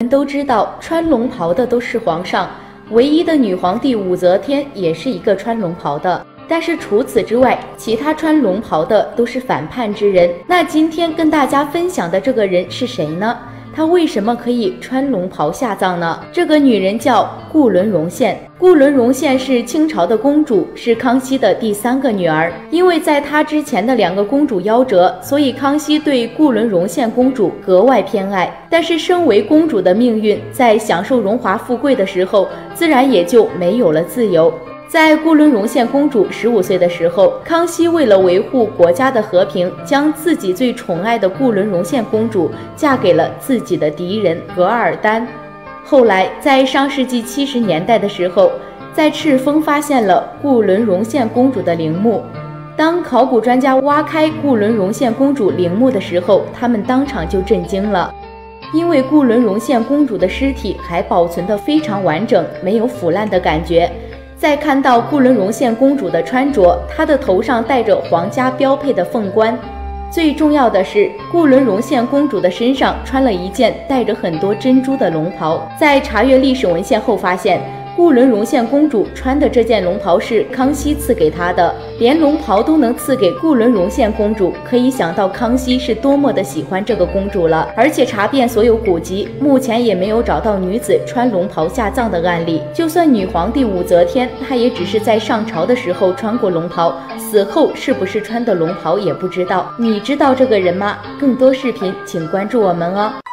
人都知道，穿龙袍的都是皇上，唯一的女皇帝武则天也是一个穿龙袍的。但是除此之外，其他穿龙袍的都是反叛之人。那今天跟大家分享的这个人是谁呢？她为什么可以穿龙袍下葬呢？这个女人叫顾伦荣县。顾伦荣县是清朝的公主，是康熙的第3个女儿。因为在她之前的2个公主夭折，所以康熙对顾伦荣县公主格外偏爱。但是身为公主的命运，在享受荣华富贵的时候，自然也就没有了自由。在顾伦荣县公主15岁的时候，康熙为了维护国家的和平，将自己最宠爱的顾伦荣县公主嫁给了自己的敌人噶尔丹。后来，在上世纪70年代的时候，在赤峰发现了顾伦荣县公主的陵墓。当考古专家挖开顾伦荣县公主陵墓的时候，他们当场就震惊了，因为顾伦荣县公主的尸体还保存得非常完整，没有腐烂的感觉。再看到顾伦荣县公主的穿着，她的头上戴着皇家标配的凤冠。最重要的是，顾伦荣县公主的身上穿了一件带着很多珍珠的龙袍。在查阅历史文献后发现，顾伦荣县公主穿的这件龙袍是康熙赐给她的，连龙袍都能赐给顾伦荣县公主，可以想到康熙是多么的喜欢这个公主了。而且查遍所有古籍，目前也没有找到女子穿龙袍下葬的案例。就算女皇帝武则天，她也只是在上朝的时候穿过龙袍，死后是不是穿的龙袍也不知道。你知道这个人吗？更多视频请关注我们哦。